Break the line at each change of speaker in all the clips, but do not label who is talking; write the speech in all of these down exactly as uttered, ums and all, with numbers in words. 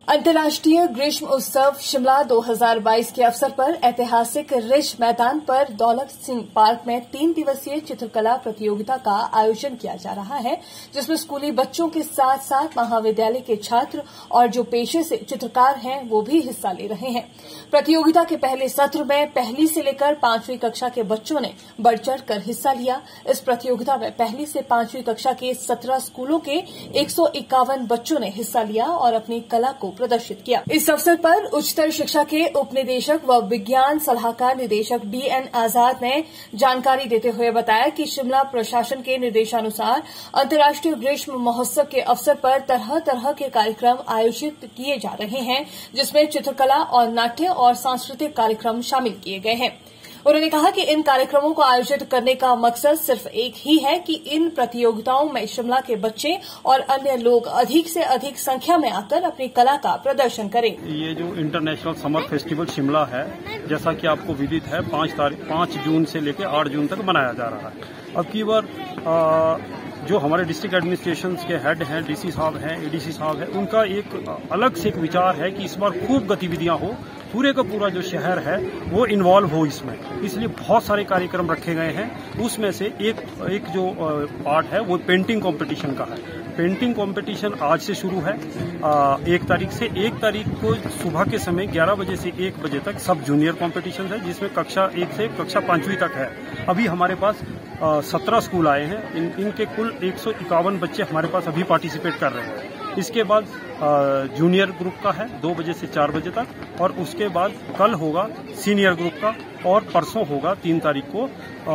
अंतर्राष्ट्रीय ग्रीष्म उत्सव शिमला दो हज़ार बाईस के अवसर पर ऐतिहासिक रिज मैदान पर दौलत सिंह पार्क में तीन दिवसीय चित्रकला प्रतियोगिता का आयोजन किया जा रहा है, जिसमें स्कूली बच्चों के साथ साथ महाविद्यालय के छात्र और जो पेशे से चित्रकार हैं वो भी हिस्सा ले रहे हैं। प्रतियोगिता के पहले सत्र में पहली से लेकर पांचवीं कक्षा के बच्चों ने बढ़ चढ़कर हिस्सा लिया। इस प्रतियोगिता में पहली से पांचवीं कक्षा के सत्रह स्कूलों के एक सौ इक्यावन बच्चों ने हिस्सा लिया और अपनी कला को प्रदर्शित किया। इस अवसर पर उच्चतर शिक्षा के उप निदेशक व विज्ञान सलाहकार निदेशक बी एन आजाद ने जानकारी देते हुए बताया कि शिमला प्रशासन के निर्देशानुसार अंतर्राष्ट्रीय ग्रीष्म महोत्सव के अवसर पर तरह तरह के कार्यक्रम आयोजित किए जा रहे हैं, जिसमें चित्रकला और नाट्य और सांस्कृतिक कार्यक्रम शामिल किए गए हैं। उन्होंने कहा कि इन कार्यक्रमों को आयोजित करने का मकसद सिर्फ एक ही है कि इन प्रतियोगिताओं में शिमला के बच्चे और अन्य लोग अधिक से अधिक संख्या में आकर अपनी कला का प्रदर्शन करें।
ये जो इंटरनेशनल समर फेस्टिवल शिमला है, जैसा कि आपको विदित है, पांच तारीख पांच जून से लेकर आठ जून तक मनाया जा रहा है। अब की बार जो हमारे डिस्ट्रिक्ट एडमिनिस्ट्रेशन के हेड हैं, डीसी साहब हैं, एडीसी साहब हैं, उनका एक अलग से एक विचार है कि इस बार खूब गतिविधियां हो, पूरे का पूरा जो शहर है वो इन्वॉल्व हो इसमें, इसलिए बहुत सारे कार्यक्रम रखे गए हैं। उसमें से एक एक जो पार्ट है वो पेंटिंग कंपटीशन का है। पेंटिंग कंपटीशन आज से शुरू है, एक तारीख से। एक तारीख को सुबह के समय ग्यारह बजे से एक बजे तक सब जूनियर कंपटीशन है, जिसमें कक्षा एक से कक्षा पांचवी तक है। अभी हमारे पास सत्रह स्कूल आए हैं, इन, इनके कुल एक सौ इक्यावन बच्चे हमारे पास अभी पार्टिसिपेट कर रहे हैं। इसके बाद जूनियर ग्रुप का है दो बजे से चार बजे तक, और उसके बाद कल होगा सीनियर ग्रुप का, और परसों होगा तीन तारीख को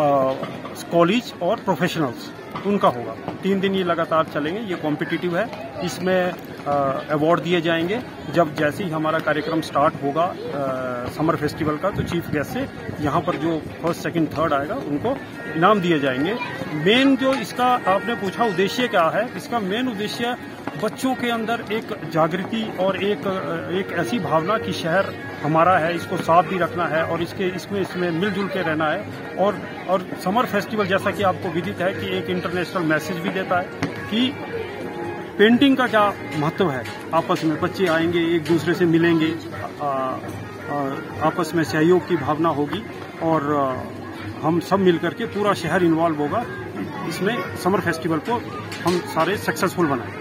कॉलेज और प्रोफेशनल्स उनका होगा। तीन दिन ये लगातार चलेंगे। ये कॉम्पिटिटिव है, इसमें अवार्ड दिए जाएंगे। जब जैसे ही हमारा कार्यक्रम स्टार्ट होगा आ, समर फेस्टिवल का, तो चीफ गेस्ट से यहाँ पर जो फर्स्ट सेकंड थर्ड आएगा उनको इनाम दिए जाएंगे। मेन जो इसका आपने पूछा उद्देश्य क्या है, इसका मेन उद्देश्य बच्चों के अंदर एक जागृति और एक एक ऐसी भावना कि शहर हमारा है, इसको साफ भी रखना है और इसके इसमें इसमें मिलजुल के रहना है। और और समर फेस्टिवल जैसा कि आपको विदित है कि एक इंटरनेशनल मैसेज भी देता है कि पेंटिंग का क्या महत्व है। आपस में बच्चे आएंगे, एक दूसरे से मिलेंगे, आ, आ, आपस में सहयोग की भावना होगी, और आ, हम सब मिलकर के पूरा शहर इन्वॉल्व होगा। इसमें समर फेस्टिवल को हम सारे सक्सेसफुल बनाएं।